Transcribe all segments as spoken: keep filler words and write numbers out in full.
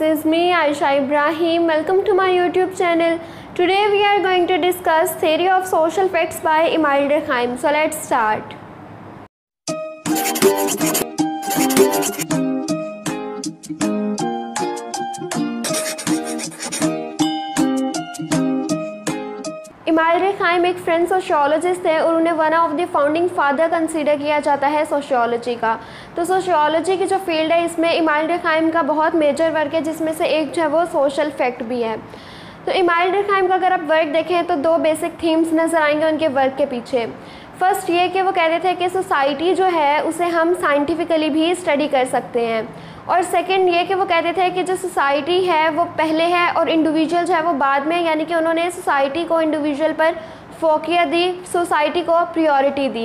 is me, Aisha Ibrahim. Welcome to my YouTube channel. Today we are going to discuss theory of social facts by Emile Durkheim. So let's start. Emile Durkheim एक French sociologist थे और उन्हें one of the founding father consider किया जाता है sociology का। तो sociology की जो फील्ड है इसमें इमाइल डर्कहाइम का बहुत मेजर वर्क है, जिसमें से एक जो है वो सोशल फैक्ट भी है। तो इमाइल डर्कहाइम का अगर आप वर्क देखें तो दो बेसिक थीम्स नज़र आएंगे उनके वर्क के पीछे। फर्स्ट ये कि वो कहते थे कि सोसाइटी जो है उसे हम साइंटिफिकली भी स्टडी कर सकते हैं, और सेकंड ये कि वो कहते थे कि जो सोसाइटी है वो पहले है और इंडिविजुअल जो है वो बाद में, यानी कि उन्होंने सोसाइटी को इंडिविजुअल पर फोकियत दी, सोसाइटी को प्रायोरिटी दी।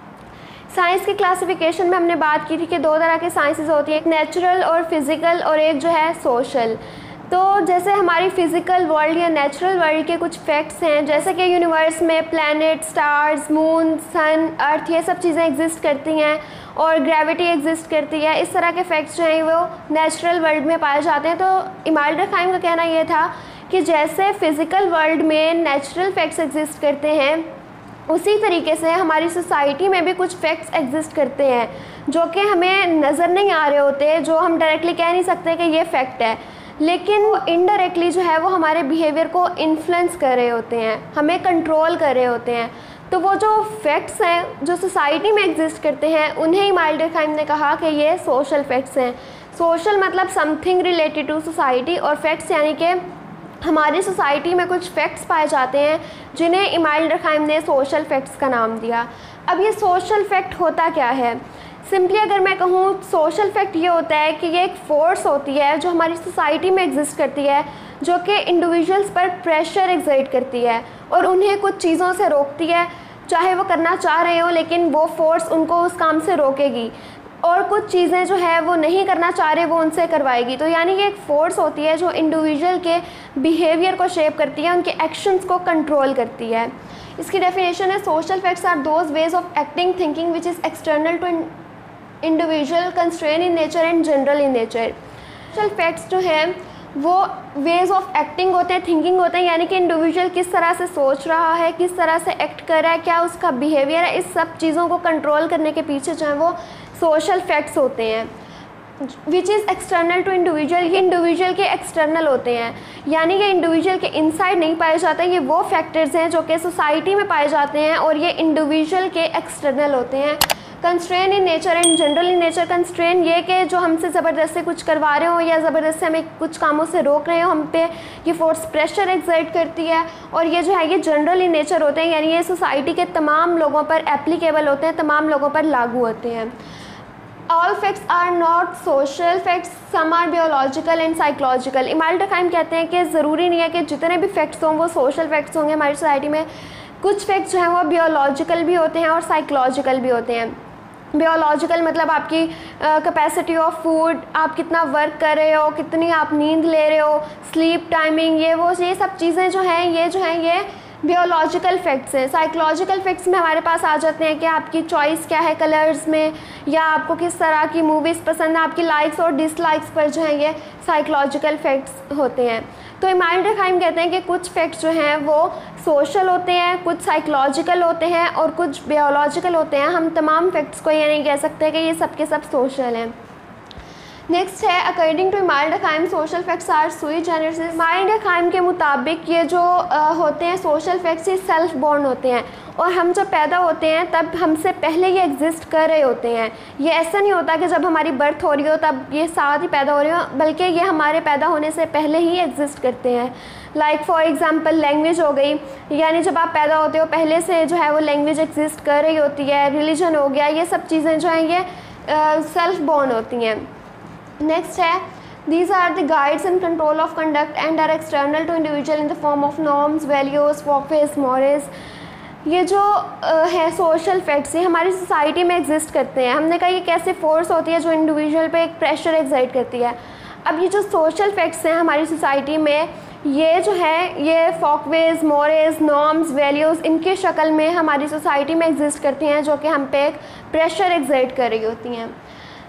साइंस की क्लासिफिकेशन में हमने बात की थी कि दो तरह के साइंसेस होती है, एक नेचुरल और फिज़िकल और एक जो है सोशल। तो जैसे हमारी फ़िज़िकल वर्ल्ड या नेचुरल वर्ल्ड के कुछ फैक्ट्स हैं, जैसे कि यूनिवर्स में planet, stars, moon, sun, earth, ये सब चीज़ें एग्जिस्ट करती हैं और ग्रेविटी एग्जिस्ट करती है। इस तरह के फैक्ट्स जो हैं वो नेचुरल वर्ल्ड में पाए जाते हैं। तो इमाइल डर्कहाइम का कहना ये था कि जैसे फ़िज़िकल वर्ल्ड में नेचुरल फैक्ट्स एग्जिस्ट करते हैं, उसी तरीके से हमारी सोसाइटी में भी कुछ फैक्ट्स एग्जिस्ट करते हैं जो कि हमें नज़र नहीं आ रहे होते, जो हम डायरेक्टली कह नहीं सकते कि ये फैक्ट है, लेकिन इनडायरेक्टली जो है वो हमारे बिहेवियर को इन्फ्लुएंस कर रहे होते हैं, हमें कंट्रोल कर रहे होते हैं। तो वो जो फैक्ट्स हैं जो सोसाइटी में एग्जिस्ट करते हैं उन्हें इमाइल डर्कहाइम ने कहा कि ये सोशल फैक्ट्स हैं। सोशल मतलब समथिंग रिलेटेड टू सोसाइटी, और फैक्ट्स यानी कि हमारी सोसाइटी में कुछ फैक्ट्स पाए जाते हैं जिन्हें इमाइल डर्कहाइम ने सोशल फैक्ट्स का नाम दिया। अब ये सोशल फैक्ट होता क्या है? सिंपली अगर मैं कहूँ, सोशल फैक्ट ये होता है कि ये एक फोर्स होती है जो हमारी सोसाइटी में एग्जिस्ट करती है, जो कि इंडिविजुअल्स पर प्रेशर एक्सर्ट करती है और उन्हें कुछ चीज़ों से रोकती है, चाहे वो करना चाह रहे हो, लेकिन वो फोर्स उनको उस काम से रोकेगी, और कुछ चीज़ें जो है वो नहीं करना चाह रहे वो उनसे करवाएगी। तो यानी ये एक फ़ोर्स होती है जो इंडिविजुअल के बिहेवियर को शेप करती है, उनके एक्शंस को कंट्रोल करती है। इसकी डेफिनेशन है, social facts are those ways of acting thinking which is external to individual, constrain in nature and general in nature. Social facts जो हैं वो वेज ऑफ एक्टिंग होते हैं, थिंकिंग होते हैं, यानी कि इंडिविजुअल किस तरह से सोच रहा है, किस तरह से एक्ट कर रहा है, क्या उसका बिहेवियर है, इस सब चीज़ों को कंट्रोल करने के पीछे जो है वो सोशल फैक्ट्स होते हैं। Which is external to individual, ये इंडिविजुअल के एक्सटर्नल होते हैं, यानी ये इंडिविजुअल के इनसाइड नहीं पाए जाते। ये वो फैक्टर्स हैं जो कि सोसाइटी में पाए जाते हैं और ये इंडिविजुअल के एक्सटर्नल होते हैं। Constrain in nature and general in nature, constrain ये कि जो हमसे ज़बरदस्ती कुछ करवा रहे हो या ज़बरदस्ती हमें कुछ कामों से रोक रहे हो, हम पे ये फोर्स प्रेशर एक्सर्ट करती है, और ये जो है ये जनरल इन नेचर होते हैं, यानी ये सोसाइटी के तमाम लोगों पर एप्लीकेबल होते हैं, तमाम लोगों पर लागू होते हैं। All facts are not social facts, some are biological and psychological. Emile Durkheim कहते हैं कि ज़रूरी नहीं है कि जितने भी फैक्ट्स हों वो सोशल फैक्ट्स होंगे हमारी सोसाइटी में। कुछ फैक्ट्स जो हैं वो बियोलॉजिकल भी होते हैं और साइकोलॉजिकल भी होते हैं। बियोलॉजिकल मतलब आपकी कैपेसिटी ऑफ फूड, आप कितना वर्क कर रहे हो, कितनी आप नींद ले रहे हो, स्लीप टाइमिंग, ये वो ये सब चीज़ें जो हैं ये जो हैं ये बियोलॉजिकल फैक्ट्स हैं। साइकोलॉजिकल फैक्ट्स में हमारे पास आ जाते हैं कि आपकी चॉइस क्या है कलर्स में, या आपको किस तरह की मूवीज़ पसंद है, आपकी लाइक्स और डिसलाइक्स पर जो है ये साइकोलॉजिकल फैक्ट्स होते हैं। तो इमाइल डर्कहाइम कहते हैं कि कुछ फैक्ट्स जो हैं वो सोशल होते हैं, कुछ साइकोलॉजिकल होते हैं और कुछ बायोलॉजिकल होते हैं। हम तमाम फैक्ट्स को ये नहीं कह सकते कि ये सब के सब सोशल हैं। नेक्स्ट है, according to Emile Durkheim social facts are sui generis. इमाइल डर्कहाइम के मुताबिक ये जो आ, होते हैं सोशल फैक्ट्स, ये सेल्फ बॉर्न होते हैं, और हम जब पैदा होते हैं तब हमसे पहले ये एग्जिस्ट कर रहे होते हैं। ये ऐसा नहीं होता कि जब हमारी बर्थ हो रही हो तब ये साथ ही पैदा हो रहे हो, बल्कि ये हमारे पैदा होने से पहले ही एग्जिस्ट करते हैं। लाइक फॉर एग्जांपल लैंग्वेज हो गई, यानी जब आप पैदा होते हो पहले से जो है वो लैंग्वेज एग्जिस्ट कर रही होती है। रिलीजन हो गया, ये सब चीज़ें जो हैं ये सेल्फ बॉर्न होती हैं। नेक्स्ट है, these are the guides and control of conduct and are external to individual in the form of norms, values, folkways, mores। ये जो है सोशल फैक्ट्स, ये हमारी सोसाइटी में एग्जिस्ट करते हैं। हमने कहा ये कैसे फोर्स होती है जो इंडिविजुअल पे एक प्रेशर एक्सर्ट करती है। अब ये जो सोशल फैक्ट्स हैं हमारी सोसाइटी में, ये जो है ये folkways, mores, norms, values, इनकी शक्ल में हमारी सोसाइटी में एग्जिस्ट करती हैं, जो कि हम पे एक प्रेशर एक्सर्ट कर रही होती हैं।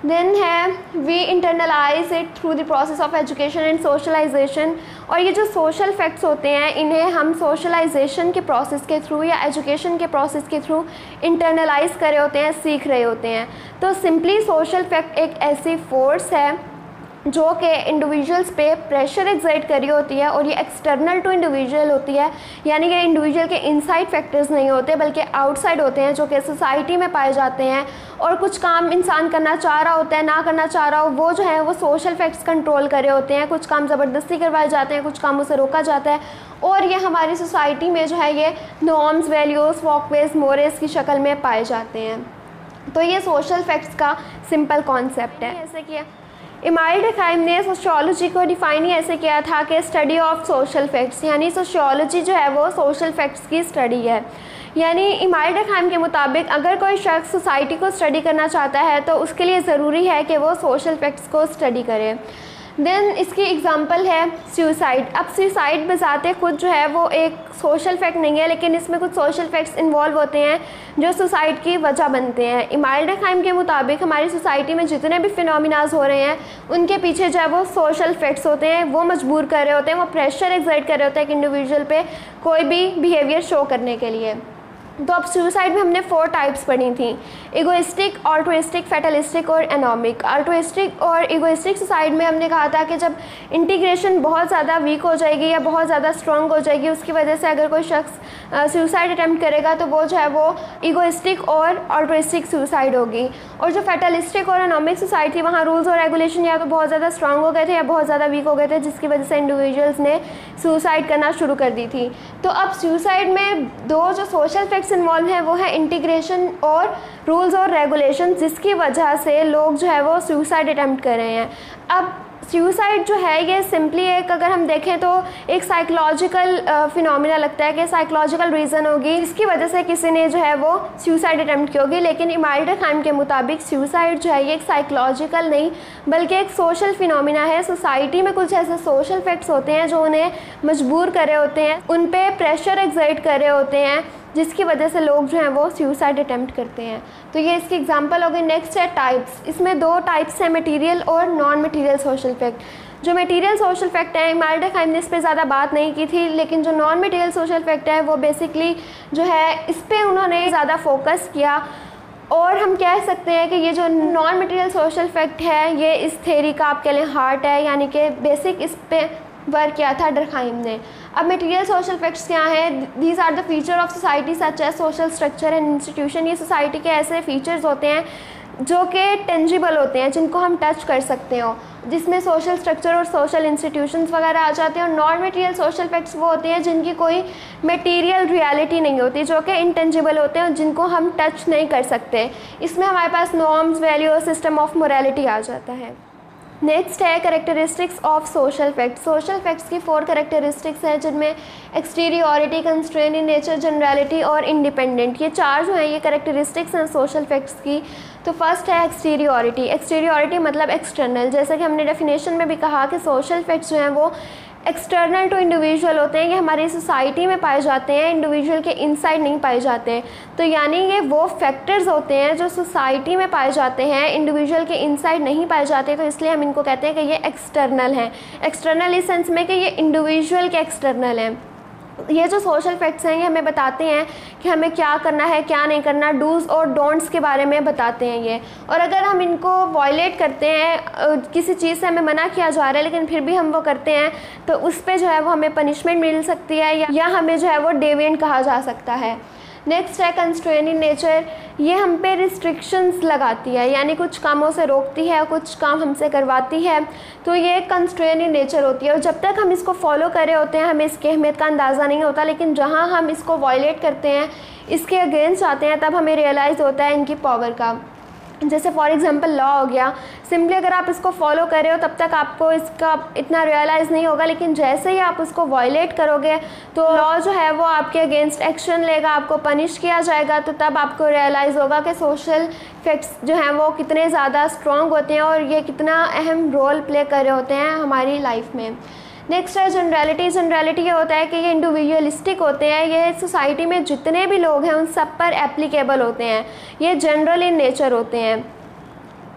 देन है we internalize it through the process of education and socialization. और ये जो सोशल फैक्ट्स होते हैं इन्हें हम सोशलाइजेशन के प्रोसेस के थ्रू या एजुकेशन के प्रोसेस के थ्रू इंटरनलाइज कर रहे होते हैं, सीख रहे होते हैं। तो सिंपली सोशल फैक्ट एक ऐसी फोर्स है जो कि इंडिविजुअल्स पे प्रेशर एक्सर्ट करी होती है और ये एक्सटर्नल टू इंडिविजुअल होती है, यानी कि इंडिविजुअल के इनसाइड फैक्टर्स नहीं होते बल्कि आउटसाइड होते हैं जो कि सोसाइटी में पाए जाते हैं। और कुछ काम इंसान करना चाह रहा होता है, ना करना चाह रहा हो, वो जो है वो सोशल फैक्ट्स कंट्रोल कर रहे होते हैं। कुछ काम ज़बरदस्ती करवाए जाते हैं, कुछ कामों से रोका जाता है और ये हमारी सोसाइटी में जो है ये नॉर्म्स, वैल्यूज़, फॉकवेज, मोरल्स की शक्ल में पाए जाते हैं। तो ये सोशल फैक्ट्स का सिंपल कॉन्सेप्ट है। ऐसे किया इमाइल डरखाइम ने सोशियोलॉजी को डिफ़ाइन ही ऐसे किया था कि स्टडी ऑफ सोशल फैक्ट्स, यानी सोशियोलॉजी जो है वो सोशल फैक्ट्स की स्टडी है। यानी इमाइल डरखाइम के मुताबिक अगर कोई शख्स सोसाइटी को स्टडी करना चाहता है तो उसके लिए ज़रूरी है कि वो सोशल फैक्ट्स को स्टडी करे। देन इसकी एग्ज़ाम्पल है सुसाइड। अब सुसाइड बजाते खुद जो है वो एक सोशल फैक्ट नहीं है, लेकिन इसमें कुछ सोशल फैक्ट्स इन्वॉल्व होते हैं जो सुसाइड की वजह बनते हैं। इमाइल डरखाइम के मुताबिक हमारी सोसाइटी में जितने भी फिनोमिनाज हो रहे हैं उनके पीछे जो है वो सोशल फैक्ट्स होते हैं, वो मजबूर कर रहे होते हैं, वो प्रेशर एक्सर्ट कर रहे होते हैं एक इंडिविजुअल पे कोई भी बिहेवियर शो करने के लिए। तो अब सुसाइड में हमने फोर टाइप्स पढ़ी थी, इगोइस्टिक, ऑल्ट्रुइस्टिक, फैटलिस्टिक और एनोमिक। ऑल्ट्रुइस्टिक और इगोइस्टिक सुसाइड में हमने कहा था कि जब इंटीग्रेशन बहुत ज़्यादा वीक हो जाएगी या बहुत ज़्यादा स्ट्रॉन्ग हो जाएगी, उसकी वजह से अगर कोई शख्स सुसाइड अटैम्प्ट करेगा तो वो जो है वो इगोइस्टिक और ऑल्ट्रुइस्टिक सुसाइड होगी। और जो फैटलिस्टिक और एनोमिक सुसाइड थी वहाँ रूल्स और रेगुलेशन या तो बहुत ज़्यादा स्ट्रॉन्ग हो गए थे या बहुत ज़्यादा वीक हो गए थे, जिसकी वजह से इंडिविजुअल्स ने सुसाइड करना शुरू कर दी थी। तो अब सुसाइड में दो जो सोशल फैक्ट्स इन्वॉल्व है वो है इंटीग्रेशन और रूल्स और रेगुलेशन, जिसकी वजह से लोग जो है वो सुसाइड अटैम्प्ट कर रहे हैं। अब सुसाइड जो है ये सिंपली एक, अगर हम देखें तो एक साइकोलॉजिकल फिनोमिना लगता है कि साइकोलॉजिकल रीज़न होगी जिसकी वजह से किसी ने जो है वो सुसाइड अटैम्प्ट की होगी। लेकिन इमाइल डरखाइम के मुताबिक सुसाइड जो है ये एक साइकोलॉजिकल नहीं बल्कि एक सोशल फिनोमिना है। सोसाइटी में कुछ ऐसे सोशल फैक्ट्स होते हैं जो उन्हें मजबूर कर रहे होते हैं, उन पर प्रेशर एक्सर्ट कर रहे होते हैं, जिसकी वजह से लोग जो हैं वो सुसाइड अटैम्प्ट करते हैं। तो ये इसकी एग्जांपल हो गई। नेक्स्ट है टाइप्स। इसमें दो टाइप्स हैं, मटेरियल और नॉन मटेरियल सोशल फैक्ट। जो मटेरियल सोशल फैक्ट है इमाइल डरखाइम ने इस पर ज़्यादा बात नहीं की थी, लेकिन जो नॉन मटेरियल सोशल फैक्ट है वो बेसिकली जो है इस पर उन्होंने ज़्यादा फोकस किया। और हम कह सकते हैं कि ये जो नॉन मटेरियल सोशल फैक्ट है ये इस थ्योरी का आपके लिए हार्ट है, यानी कि बेसिक इस पे वर्क किया था डरखाइम ने। अब मटेरियल सोशल फैक्ट्स क्या हैं? These are the feature of society such as social structure and institution. ये सोसाइटी के ऐसे फीचर्स होते हैं जो कि टेंजिबल होते हैं, जिनको हम टच कर सकते हो, जिसमें सोशल स्ट्रक्चर और सोशल इंस्टीट्यूशंस वगैरह आ जाते हैं। और नॉन मटेरियल सोशल फैक्ट्स वो होते हैं जिनकी कोई मटेरियल रियलिटी नहीं होती, जो कि इंटेंजिबल होते हैं और जिनको हम टच नहीं कर सकते। इसमें हमारे पास नॉर्म्स, वैल्यू और सिस्टम ऑफ मोरालिटी आ जाता है। नेक्स्ट है characteristics of social facts. Social facts की फोर कैरेक्टरिस्टिक्स हैं जिनमें exteriority, constraint in nature, generality और इंडिपेंडेंट। ये चार जो हैं ये कैरेक्टरिस्टिक्स हैं सोशल फैक्ट्स की। तो फर्स्ट है एक्सटीरियोरिटी। एक्सटीरियोरिटी मतलब एक्सटर्नल। जैसे कि हमने डेफिनेशन में भी कहा कि सोशल फैक्ट्स जो हैं वो एक्सटर्नल टू इंडिविजुअल होते हैं, ये हमारी सोसाइटी में पाए जाते हैं, इंडिविजुअल के इनसाइड नहीं पाए जाते हैं। तो यानी ये वो फैक्टर्स होते हैं जो सोसाइटी में पाए जाते हैं, इंडिविजुअल के इनसाइड नहीं पाए जाते, तो इसलिए हम इनको कहते हैं कि ये एक्सटर्नल हैं। एक्सटर्नल इस सेंस में कि ये इंडिविजुअल के एक्सटर्नल हैं। ये जो सोशल फैक्ट्स हैं ये हमें बताते हैं कि हमें क्या करना है, क्या नहीं करना, डूज़ और डोंट्स के बारे में बताते हैं ये। और अगर हम इनको वायलेट करते हैं, किसी चीज़ से हमें मना किया जा रहा है लेकिन फिर भी हम वो करते हैं, तो उस पर जो है वो हमें पनिशमेंट मिल सकती है या, या हमें जो है वो डेविएंट कहा जा सकता है। नेक्स्ट है कंस्ट्रेंट इन नेचर। ये हम पे रिस्ट्रिक्शंस लगाती है, यानी कुछ कामों से रोकती है, कुछ काम हमसे करवाती है, तो ये कंस्ट्रेंट इन नेचर होती है। और जब तक हम इसको फॉलो कर रहे होते हैं हमें इसकी अहमियत का अंदाज़ा नहीं होता, लेकिन जहाँ हम इसको वायलेट करते हैं, इसके अगेंस्ट आते हैं, तब हमें रियलाइज़ होता है इनकी पावर का। जैसे फॉर एग्जांपल लॉ हो गया, सिंपली अगर आप इसको फॉलो कर रहे हो तब तक आपको इसका इतना रियलाइज़ नहीं होगा, लेकिन जैसे ही आप उसको वायलेट करोगे तो लॉ जो है वो आपके अगेंस्ट एक्शन लेगा, आपको पनिश किया जाएगा, तो तब आपको रियलाइज़ होगा कि सोशल फैक्ट्स जो हैं वो कितने ज़्यादा स्ट्रॉन्ग होते हैं और ये कितना अहम रोल प्ले कर रहे होते हैं हमारी लाइफ में। नेक्स्ट है जनरलिटी। जनरलिटी ये होता है कि ये इंडिविजुअलिस्टिक होते हैं, ये सोसाइटी में जितने भी लोग हैं उन सब पर एप्लीकेबल होते हैं, ये जनरल इन नेचर होते हैं।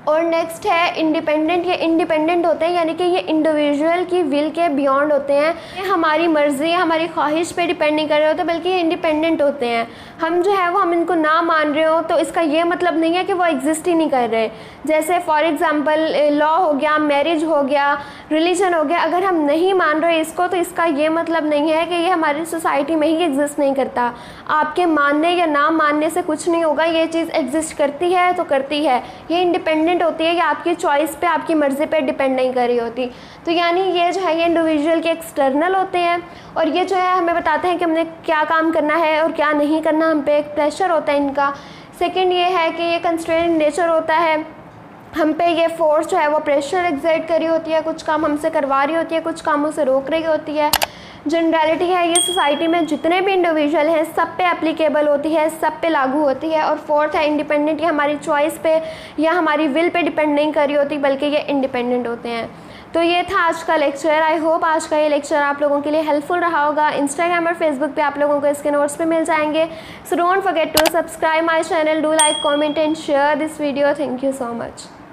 और नेक्स्ट है इंडिपेंडेंट। ये इंडिपेंडेंट होते हैं, यानी कि ये इंडिविजुअल की विल के बियॉन्ड होते हैं। ये हमारी मर्ज़ी, हमारी ख्वाहिश पे डिपेंड नहीं कर रहे होते, बल्कि ये इंडिपेंडेंट होते हैं। हम जो है वो हम इनको ना मान रहे हो तो इसका ये मतलब नहीं है कि वो एग्जिस्ट ही नहीं कर रहे। जैसे फॉर एग्ज़ाम्पल लॉ हो गया, मैरिज हो गया, रिलीजन हो गया, अगर हम नहीं मान रहे इसको तो इसका ये मतलब नहीं है कि ये हमारी सोसाइटी में ही एग्जिस्ट नहीं करता। आपके मानने या ना मानने से कुछ नहीं होगा, ये चीज़ एग्जिस्ट करती है तो करती है। ये इंडिपेंडेंट होती है, ये आपकी चॉइस पे, आपकी मर्ज़ी पे डिपेंड नहीं कर रही होती। तो यानी ये जो है ये इंडिविजुअल के एक्सटर्नल होते हैं, और ये जो है हमें बताते हैं कि हमने क्या काम करना है और क्या नहीं करना, हम पे एक प्रेशर होता है इनका। सेकंड ये है कि ये कंस्ट्रेंट नेचर होता है, हम पे ये फोर्स जो है वो प्रेशर एग्जर्ट करी होती है, कुछ काम हमसे करवा रही होती है, कुछ कामों से रोक रही होती है। जनरलिटी है, ये सोसाइटी में जितने भी इंडिविजुअल हैं सब पे एप्लीकेबल होती है, सब पे लागू होती है। और फोर्थ है इंडिपेंडेंट, ये हमारी चॉइस पे या हमारी विल पे डिपेंड नहीं कर रही होती, बल्कि ये इंडिपेंडेंट होते हैं। तो ये था आज का लेक्चर। आई होप आज का ये लेक्चर आप लोगों के लिए हेल्पफुल रहा होगा। इंस्टाग्राम और फेसबुक पे आप लोगों को इसके नोट्स पे मिल जाएंगे। So don't forget to subscribe my channel, do like, comment and share this video. Thank you so much.